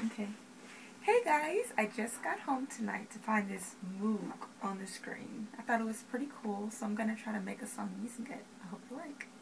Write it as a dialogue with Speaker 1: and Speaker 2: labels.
Speaker 1: Okay. Hey guys, I just got home tonight to find this Moog on the screen. I thought it was pretty cool, so I'm gonna try to make a song using it. I hope you like.